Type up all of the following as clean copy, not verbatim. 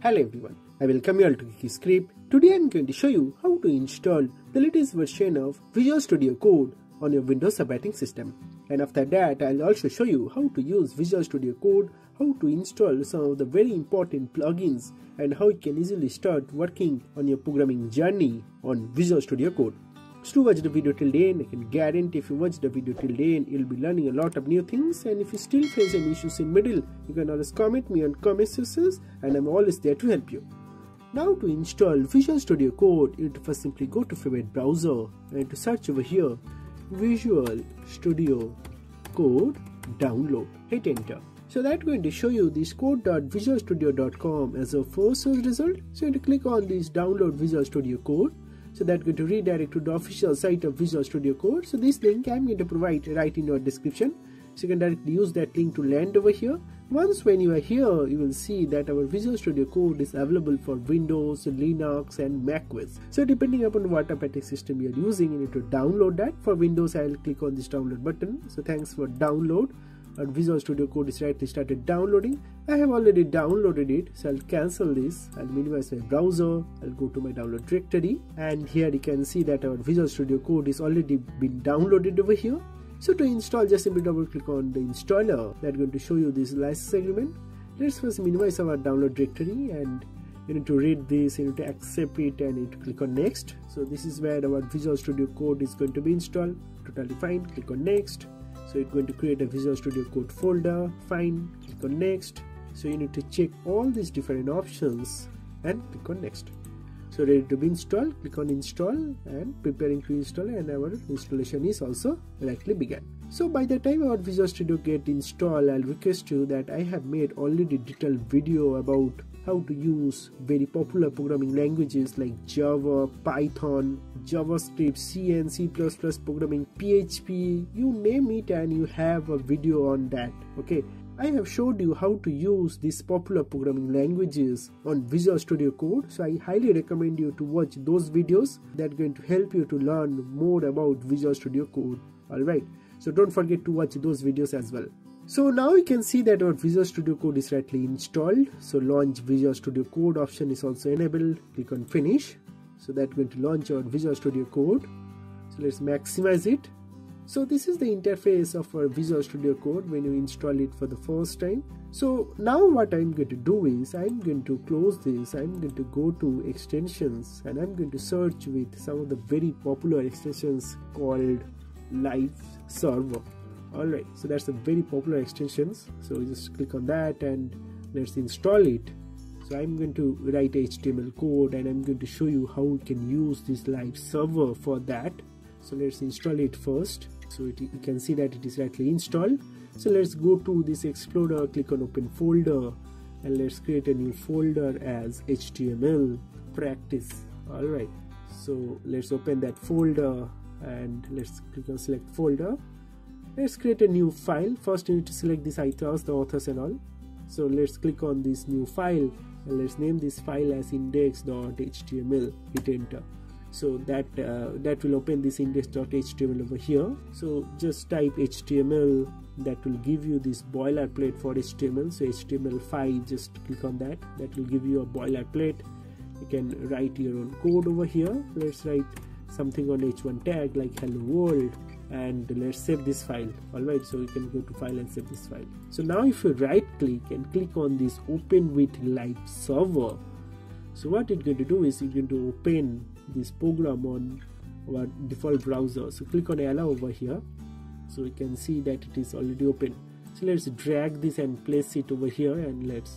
Hello everyone, I welcome you all to Geeky Script. Today I am going to show you how to install the latest version of Visual Studio Code on your Windows operating system. And after that, I'll also show you how to use Visual Studio Code, how to install some of the very important plugins, and how you can easily start working on your programming journey on Visual Studio Code. So watch the video till the end. I can guarantee if you watch the video till the end, you'll be learning a lot of new things. And if you still face any issues in middle, you can always comment me on comment sections, and I'm always there to help you. Now to install Visual Studio Code, you need to first simply go to favorite browser and to search over here, Visual Studio Code download. Hit enter. So that's going to show you this code.visualstudio.com as a first search result. So you need to click on this download Visual Studio Code. So that's going to redirect to the official site of Visual Studio Code. So this link I'm going to provide right in your description. So you can directly use that link to land over here. Once when you are here, you will see that our Visual Studio Code is available for Windows, Linux and macOS. So depending upon what operating system you are using, you need to download that. For Windows, I'll click on this download button. So thanks for download. Our Visual Studio Code is rightly started downloading. I have already downloaded it, so I'll cancel this. I'll minimize my browser. I'll go to my download directory, and here you can see that our Visual Studio Code is already been downloaded over here. So to install, just simply double click on the installer. That's going to show you this license agreement. Let's first minimize our download directory, and you need to read this, you need to accept it, and you need to click on next. So this is where our Visual Studio Code is going to be installed. Totally fine. Click on next. So it's going to create a Visual Studio Code folder. Fine. Click on next. So you need to check all these different options and click on next. So ready to be installed, click on install, and preparing to install, and our installation is also directly began. So by the time our Visual Studio get installed, I'll request you that I have made already detailed video about how to use very popular programming languages like Java, Python, JavaScript, C and C++ programming, PHP, you name it, and you have a video on that. Okay, I have showed you how to use these popular programming languages on Visual Studio Code, so I highly recommend you to watch those videos that are going to help you to learn more about Visual Studio Code. Alright, so don't forget to watch those videos as well. So now you can see that our Visual Studio Code is rightly installed. So launch Visual Studio Code option is also enabled. Click on finish. So that's going to launch our Visual Studio Code. So let's maximize it. So this is the interface of our Visual Studio Code when you install it for the first time. So now what I'm going to do is I'm going to close this. I'm going to go to extensions, and I'm going to search with some of the very popular extensions called Live Server. Alright, so that's a very popular extensions. So just click on that and let's install it. So I'm going to write HTML code, and I'm going to show you how we can use this live server for that. So let's install it first. So you can see that it is rightly installed. So let's go to this Explorer, click on open folder, and let's create a new folder as HTML practice. Alright, so let's open that folder and let's click on select folder. Let's create a new file. First you need to select this authors, the authors and all. So let's click on this new file, and let's name this file as index.html. Hit enter. So that will open this index.html over here. So just type HTML. That will give you this boilerplate for HTML. So HTML5, just click on that. That will give you a boilerplate. You can write your own code over here. Let's write something on h1 tag like hello world, and let's save this file. Alright, so you can go to file and save this file. So now if you right click and click on this open with live server, so what it's going to do is it's going to open this program on our default browser. So click on allow over here. So you can see that it is already open. So let's drag this and place it over here, and let's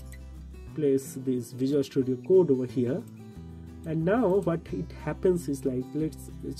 place this Visual Studio Code over here. And now what it happens is, like, let's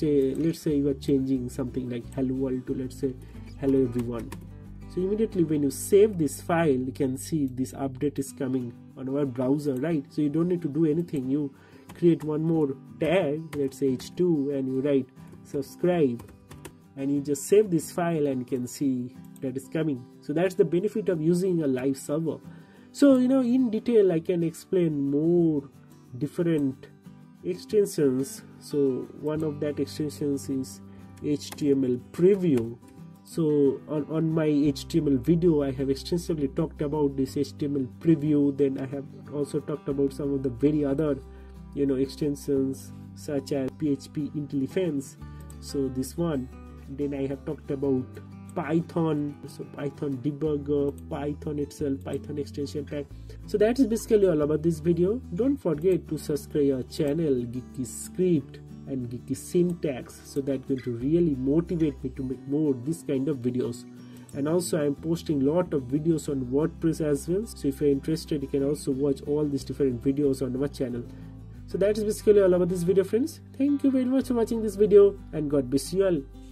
say you are changing something like hello world to, let's say, hello everyone. So immediately when you save this file, you can see this update is coming on our browser, right? So you don't need to do anything. You create one more tag, let's say h2, and you write subscribe, and you just save this file, and you can see that is coming. So that's the benefit of using a live server. So in detail I can explain more different extensions. So one of that extensions is HTML preview. So on my HTML video, I have extensively talked about this HTML preview. Then I have also talked about some of the very other extensions such as PHP IntelliFans. So this one. Then I have talked about Python, so Python debugger, Python itself, Python extension pack. So that is basically all about this video. Don't forget to subscribe our channel Geeky Script and Geeky Syntax, so that's going to really motivate me to make more this kind of videos. And also I am posting lot of videos on WordPress as well, so if you're interested you can also watch all these different videos on our channel. So that is basically all about this video, friends. Thank you very much for watching this video, and God bless you all.